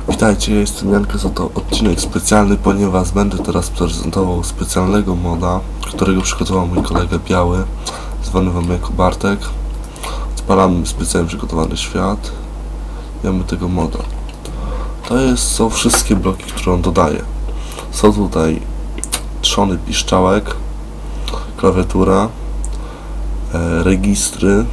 Witajcie, ja jestem Janka, za to odcinek specjalny, ponieważ będę teraz prezentował specjalnego moda, którego przygotował mój kolega Biały, zwany wam jako Bartek. Odpalamy specjalnie przygotowany świat i mamy tego moda. Są wszystkie bloki, które on dodaje. Są tutaj trzony piszczałek, klawiatura, registry,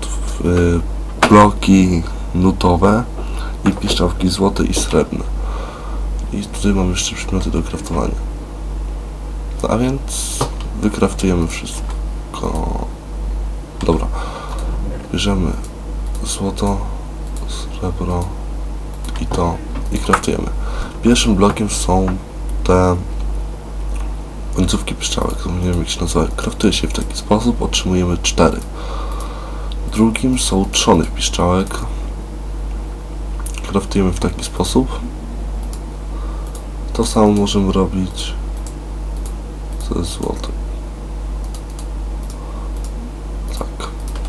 bloki nutowe i piszczałki złote i srebrne. I tutaj mam jeszcze przedmioty do kraftowania. A więc wykraftujemy wszystko. Dobra. Bierzemy złoto, srebro i to i kraftujemy. Pierwszym blokiem są te końcówki piszczałek, nie wiem jak się nazywa. Kraftuje się w taki sposób, otrzymujemy 4. Drugim są trzony piszczałek. Kraftujemy w taki sposób. To samo możemy robić ze złotem. Tak.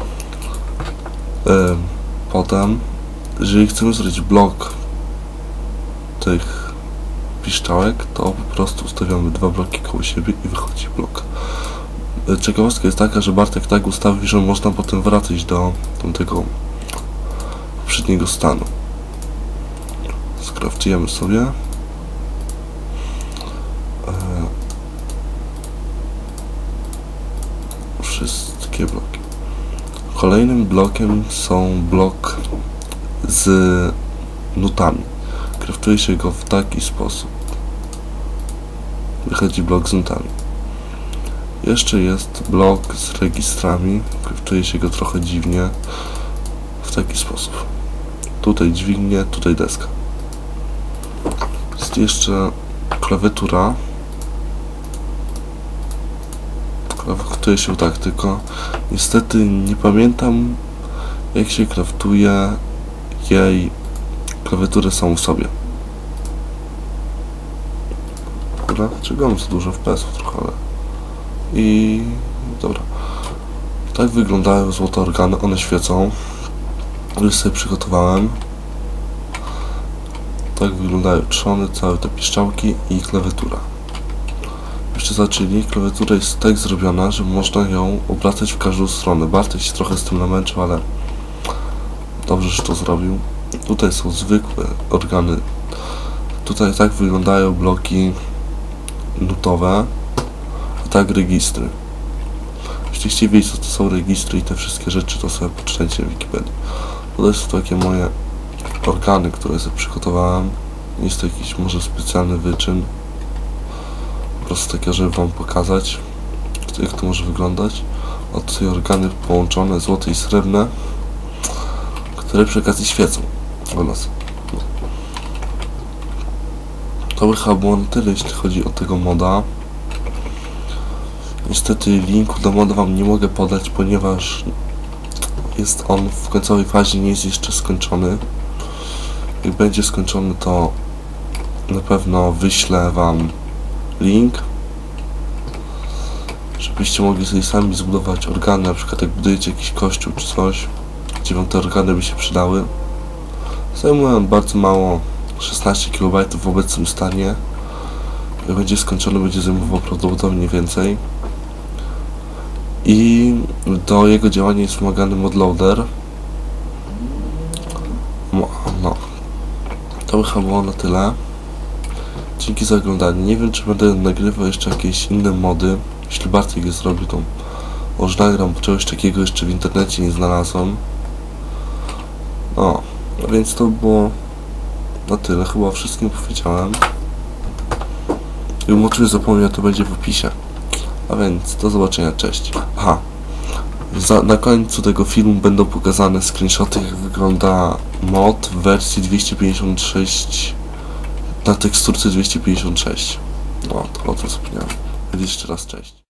Potem, jeżeli chcemy zrobić blok tych piszczałek, to po prostu ustawiamy 2 bloki koło siebie i wychodzi blok. Ciekawostka jest taka, że Bartek tak ustawił, że można potem wracać do tamtego poprzedniego stanu. Skraftujemy sobie. Wszystkie bloki. Kolejnym blokiem są blok z nutami. Kraftuje się go w taki sposób. Wychodzi blok z nutami. Jeszcze jest blok z registrami. Kraftuje się go trochę dziwnie. W taki sposób. Tutaj dźwignię, tutaj deska. Jest jeszcze klawiatura. Kraftuje się tak, tylko niestety nie pamiętam jak się kraftuje jej klawiaturę samą w sobie. Dobra, czego mam za dużo FPS-ów trochę, ale... I... dobra. Tak wyglądają złote organy, one świecą. Już sobie przygotowałem. Tak wyglądają trzony, całe te piszczałki i klawiatura. Jeszcze zaczęli, klawiatura jest tak zrobiona, że można ją obracać w każdą stronę. Bartek się trochę z tym namęczył, ale dobrze, że to zrobił. Tutaj są zwykłe organy. Tutaj tak wyglądają bloki nutowe, a tak registry. Jeśli chcieliście wiedzieć, co to są registry i te wszystkie rzeczy, to sobie poczytajcie w Wikipedii. Tutaj są takie moje organy, które sobie przygotowałem. Jest to jakiś może specjalny wyczyn. Po prostu takie, żeby wam pokazać, jak to może wyglądać. A tutaj organy połączone, złote i srebrne, które przy okazji świecą u nas. To by chyba było na tyle, jeśli chodzi o tego moda. Niestety linku do moda wam nie mogę podać, ponieważ jest on w końcowej fazie, nie jest jeszcze skończony. Jak będzie skończony, to na pewno wyślę wam link, żebyście mogli sobie sami zbudować organy, na przykład jak budujecie jakiś kościół czy coś, gdzie wam te organy by się przydały. Zajmują bardzo mało, 16 KB w obecnym stanie. Jak będzie skończony, będzie zajmował prawdopodobnie więcej. I do jego działania jest wymagany modloader. No. To by chyba było na tyle. Dzięki za oglądanie. Nie wiem, czy będę nagrywał jeszcze jakieś inne mody. Jeśli Bartek je zrobi, to może nagram, bo czegoś takiego jeszcze w internecie nie znalazłem. No, więc to było na tyle. Chyba o wszystkim powiedziałem. I oczywiście zapomniał, to będzie w opisie. A więc do zobaczenia, cześć. Aha, na końcu tego filmu będą pokazane screenshoty, jak wygląda mod w wersji 256 na teksturce 256. No, to o tym zapomniałem. Jeszcze raz cześć.